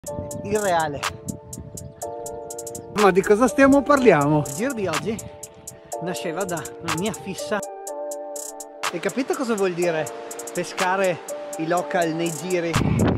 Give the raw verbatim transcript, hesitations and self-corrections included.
irreale. Ma di cosa stiamo parliamo? Il giro di oggi nasceva da una mia fissa. Hai capito cosa vuol dire pescare i local nei giri?